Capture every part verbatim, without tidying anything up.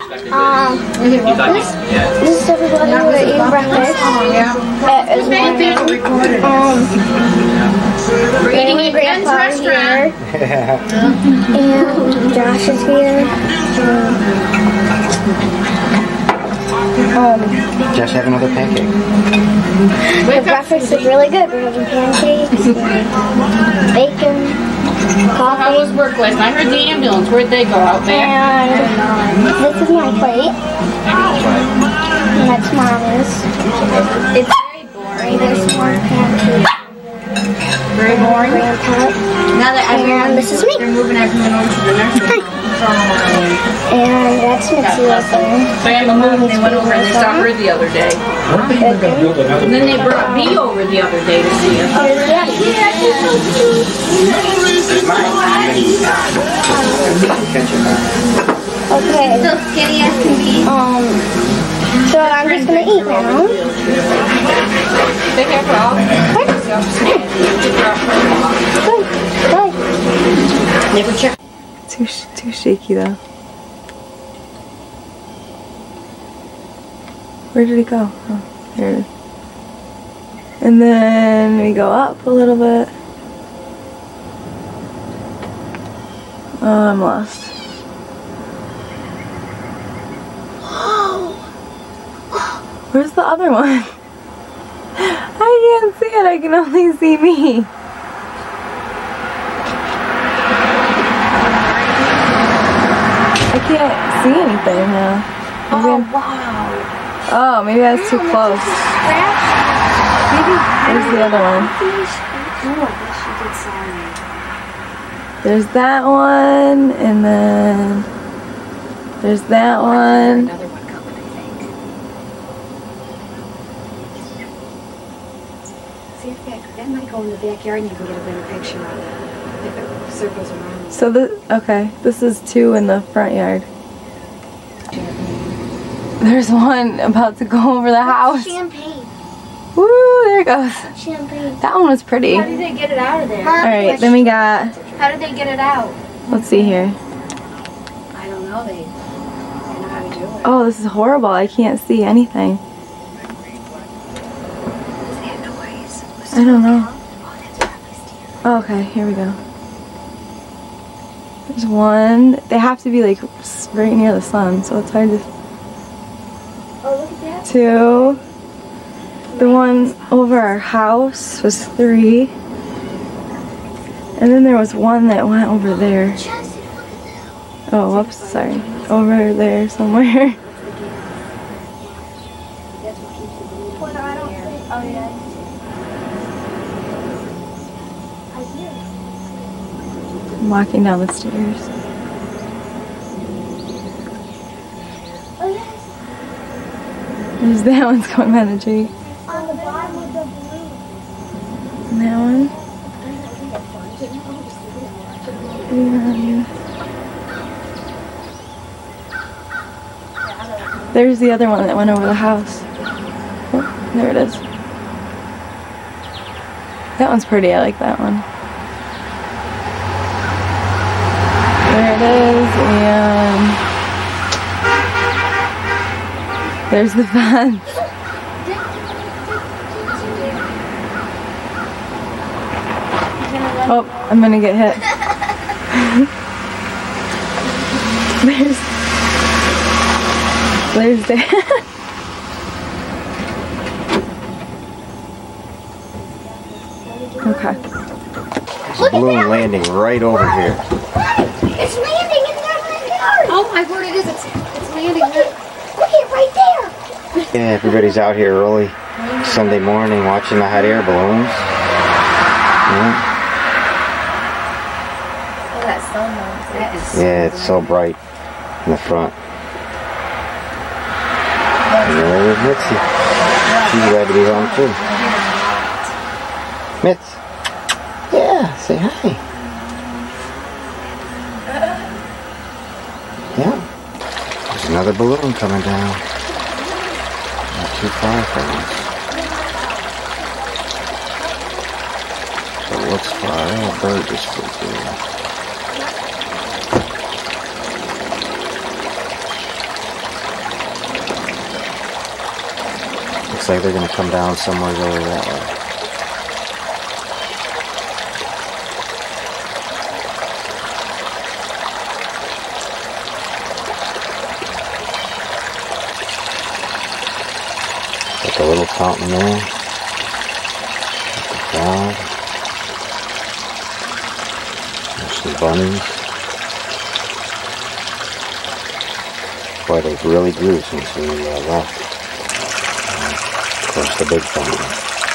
Um, this, this is everybody we're eating breakfast at Islam. Um, we're eating at Grandpa's here. And Josh is here. Um, Josh, have another pancake. The breakfast is really good. We're having pancakes, bacon. Coffee. How was work last night? I heard the ambulance. Where'd they go? Out there? And this is my plate. And that's Mama's. It's very boring. There's more pancakes. Very boring. Grandpa. Now that I And this is me. they're moving everyone over to the nursery. And that's Mitzi up there. Grandma moved. They went over and they saw her the other day. And then they brought me over the other day to see her. There's Daddy. Okay. So skinny as can be. Um. So I'm just gonna eat now. Take care for all. Good. Bye. Never check. Too sh too shaky though. Where did it go? Oh, there it is. And then we go up a little bit. Oh, I'm lost. Where's the other one? I can't see it. I can only see me. I can't see anything now. Maybe Oh I'm- wow. Oh, maybe I was too close. There's the other one. There's that one, and then there's that one. Another one coming, I think. See if that, that might go in the backyard and you can get a better picture of it if it circles around. So this, okay, this is two in the front yard. There's one about to go over the house. Champagne. Woo, there it goes. Champagne. That one was pretty. How did they get it out of there? Alright, then we got, How did they get it out? let's see here. I don't know. They, they know how to do it. Oh, this is horrible. I can't see anything. What's that noise? I don't know. Oh, that's probably Steve. Oh, okay, here we go. There's one. They have to be like s- right near the sun, so it's hard to. Oh, look at that. Two. The one over our house was three. And then there was one that went over there. Oh, whoops, sorry. Over there somewhere. Oh yeah. I'm walking down the stairs. Oh yes. There's that one's going by the tree. On the bottom of the balloon. And that one. And there's the other one that went over the house. Oh, there it is. That one's pretty. I like that one. There it is, and there's the fence. Oh, I'm gonna get hit. there's, there's that. Okay. There's a balloon landing right over here. It's landing in their backyard. Oh my word, it is. It's, it's landing Look there. at, look at right there. Yeah, everybody's out here early Sunday morning watching the hot air balloons. Yeah, Oh, that's so nice. That is yeah, it's so bright in the front. And there's Mitzi. She's glad to be home too. Mitz. Yeah, say hi. Yeah. There's another balloon coming down. Not too far from us. So it looks far. Oh, a bird just flew through. Looks like they're going to come down somewhere over that way. Like a little fountain there. The crowd. There's some bunnies. Boy, they've really grew since we uh, left. Of course, the big fountain.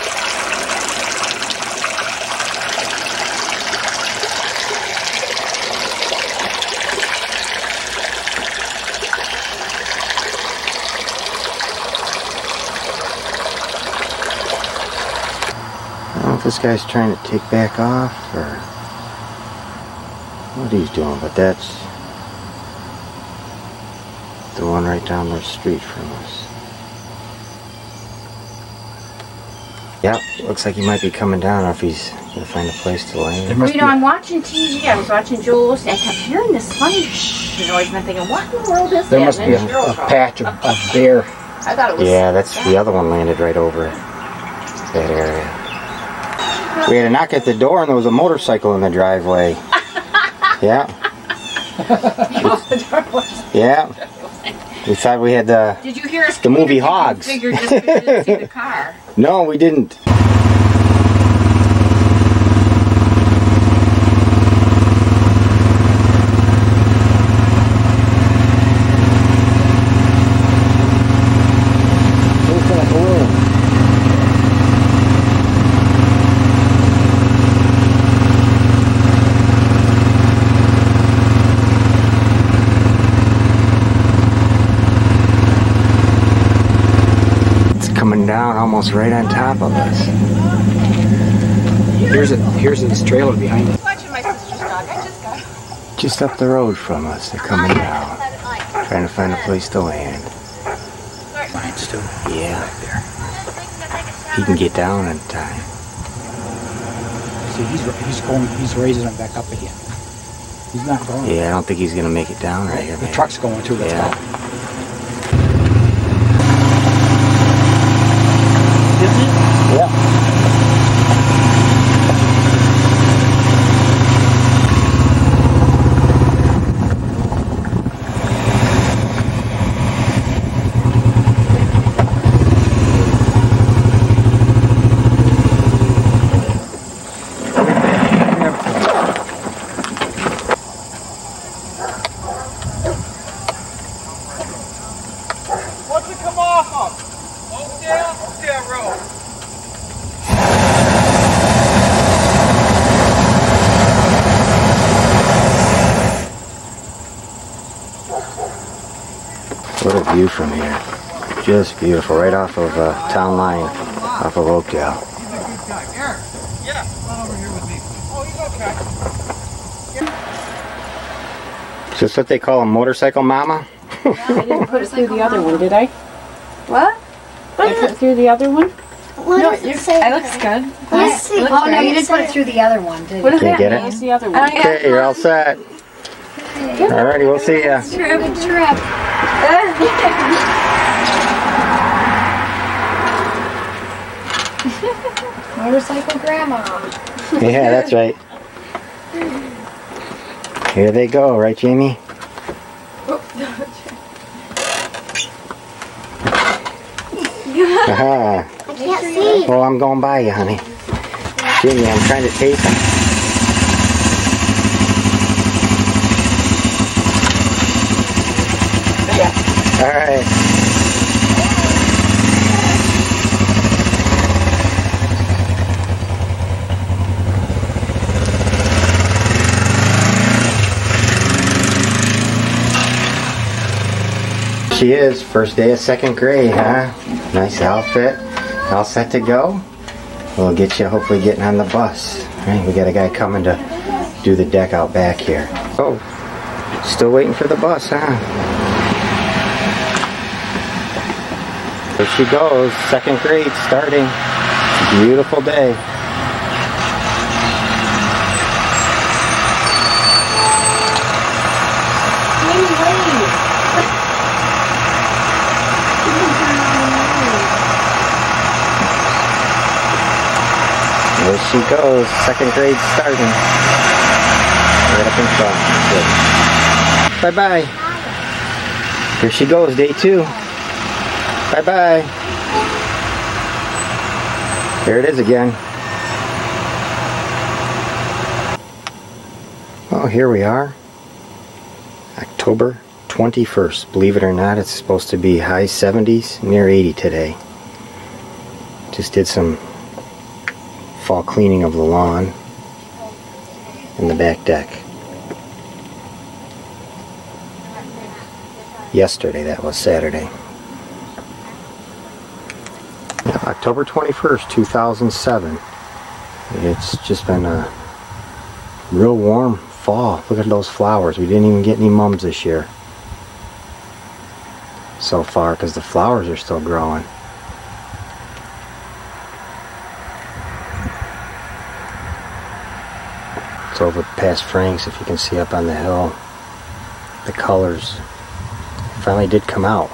I don't know if this guy's trying to take back off or what he's doing, but that's the one right down the street from us. Yep, looks like he might be coming down, or if he's gonna find a place to land. Well, you know, I'm watching T V. I was watching Jules, and I kept hearing this funny noise, and I'm thinking, what in the world is that? There must be a, a patch of, of bear. I thought it was. Yeah, that's the other one landed right over that area. We had a knock at the door, and there was a motorcycle in the driveway. Yeah. Yeah. We thought we had the. Did you hear us? The movie Hogs. Figured just we didn't see the car. No, we didn't. Down almost right on top of us. Here's a here's this trailer behind us. Just up the road from us, they're coming down, trying to find a place to land. Mine's too. Yeah, he can get down in time. See, he's he's going, he's raising them back up again. He's not going. Yeah, I don't think he's gonna make it down right here. The man. truck's going too. That's Yeah. all. What a view from here. Just beautiful, right off of uh, town line, off of Oakdale. Yeah, run over here with me. Oh, he's okay. Is this what they call a motorcycle mama? I didn't put it through the other one, did I? What? I put it through the other one? What No, does it it say? looks good. Let's see. Looks Oh, no, great. you didn't put it through the other one, did What you? does Can't that get mean? It's the other I one. don't have Okay, you're all set. Alrighty, we'll see ya. Good trip. Motorcycle grandma. Yeah, that's right. Here they go, right, Jamie? Aha. I can't see. Well, I'm going by you, honey. Jamie, I'm trying to tape them. All right. She is, first day of second grade, huh? Nice outfit, all set to go. We'll get you hopefully getting on the bus. All right, we got a guy coming to do the deck out back here. Oh, still waiting for the bus, huh? There she goes, second grade starting. Beautiful day. she goes. Second grade starting. Right up in front. Bye bye. Here she goes, day two. Bye bye. There it is again. Oh, here we are. October twenty-first. Believe it or not, it's supposed to be high seventies, near eighty today. Just did some fall cleaning of the lawn and the back deck. Yesterday, that was Saturday. October twenty-first, two thousand seven. It's just been a real warm fall. Look at those flowers. We didn't even get any mums this year so far because the flowers are still growing. It's over past Frank's, if you can see up on the hill. The colors finally did come out.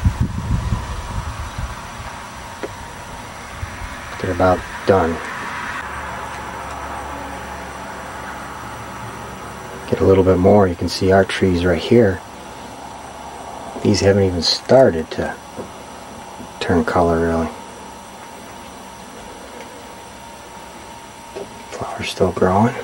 They're about done. Get a little bit more, you can see our trees right here. These haven't even started to turn color really. Flowers still growing.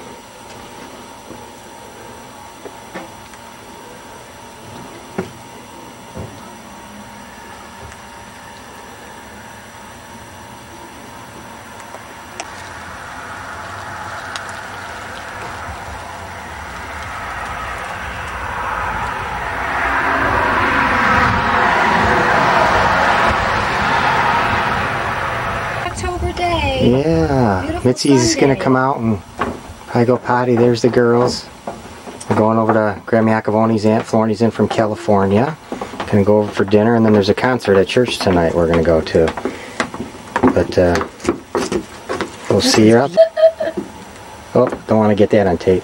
Yeah, Mitzi's gonna come out and probably go potty. There's the girls. We're going over to Grandma Iacovoni's Aunt Flornie's in from California. Gonna go over for dinner, and then there's a concert at church tonight we're gonna go to. But uh, we'll see her up. Oh, don't want to get that on tape.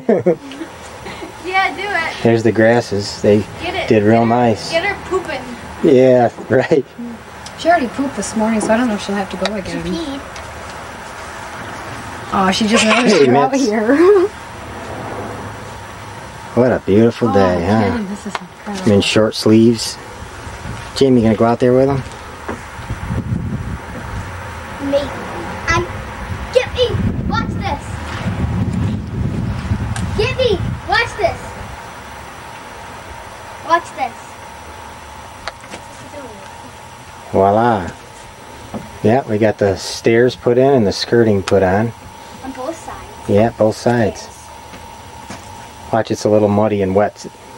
Yeah, do it. There's the grasses. They Get it. did real Get her- nice. Get her pooping. Yeah, right. She already pooped this morning, so I don't know if she'll have to go again. Peed. Oh, she just noticed Hey, you're out Mitz. here. What a beautiful day, oh, huh? kidding. This is I'm incredible. in short sleeves. Jamie, you gonna go out there with him? Me. And get me. Watch this. Get me. Watch this. Watch this. Voila. Yeah, we got the stairs put in and the skirting put on. On both sides. Yeah, both sides. Watch, it's a little muddy and wet